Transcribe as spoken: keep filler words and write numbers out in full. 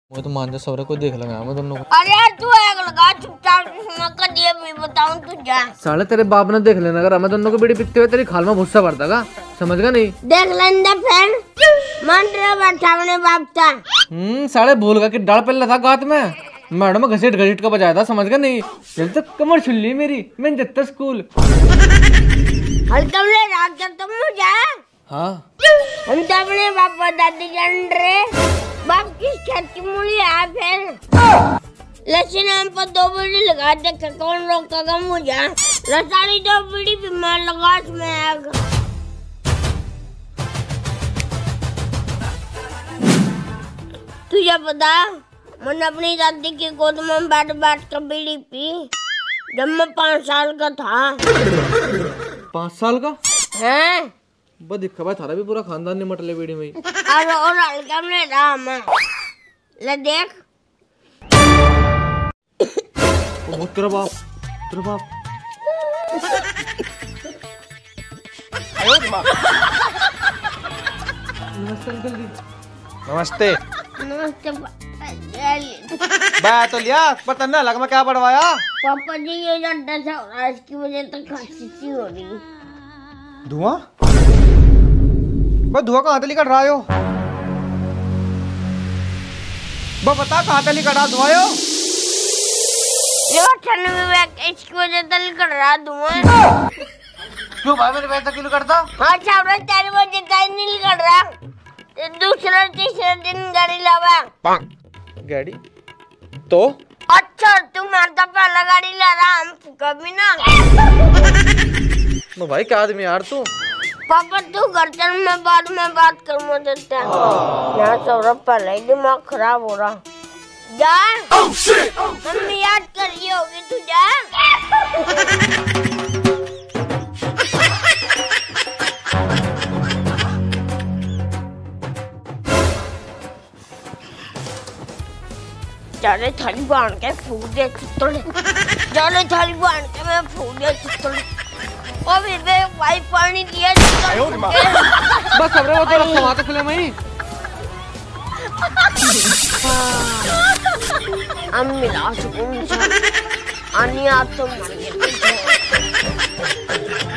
वो तो मान जा सौरे को देख लगा मैं दोनों को। अरे यार तू आग लगा चुपचाप मक्का दिए मैं बताऊं तू जा। साले तेरे बाप ने देख लेना अगर हमें दोनों को बीड़ी पीते हुए तेरी खाल में भुस्सा पड़ता का समझ गया नहीं। देख लेंदा फिर मन रे बैठा अपने बाप था। हम्म साले भूल गया कि डाल पहले था गात में मैडम घसीट घसीट का बजाया था समझ गया नहीं। जब तक कमर छिल्ली मेरी मैं जब तक स्कूल हल्का में रात कर तुम जा। हाँ हम तो अपने बाप दादी जान रे बाप किस खेत की मूली है फिर लक्ष्य नाम पर दो बीड़ी लगा दे कौन रोकेगा मुझे लसाड़ी दो बीड़ी बीमार लगा इसमें आग। तुझे पता मैंने अपनी दादी की गोद में बैठ बैठ कर बीड़ी पी जब मैं पाँच साल का था। पाँच साल का हैं? बस दिखा भाई थारा भी पूरा खानदान निमट ले बीड़ी में। और और हल्का में रहा मैं ले देख ओ तेरा बाप तेरा बाप नमस्ते अंकल जी। नमस्ते नमस्ते बा तो लिया पता ना लग में क्या पढ़वाया पापा जी ये डंडा सा हो रहा है इसकी वजह से खांसी सी हो रही। धुआं बा धुआं कहाँ से निकल रहा हो बा बता कहाँ से निकल रहा धुआं हो ये ठंड में इसकी वजह से निकल रहा धुआं। क्यों भाई मेरे पैसा क्यों करता। हाँ चावड़ा चार बजे तक नहीं निकल रहा दूसरा तीसरा दिन गाड़ी लावा गाड़ी तो अच्छा तू मारता पहला गाड़ी ला रहा हम कभी ना नो भाई क्या आदमी यार तू। पापा तू घर चल मैं बाद में बात करूँगा देता यहाँ सौरभ पहले ही दिमाग खराब हो रहा जा मम्मी याद कर रही होगी तू जा। जाने थाली बांध के फूक दे चित्तोड़े जाने थाली बांध के मैं फूक दे चित्तोड़े और फिर मैं भाई पानी दिया चित्तोड़े बस सब रे वो तो रखवा तो खुले मई हम मिला सुकून आनी आप तो मर गए।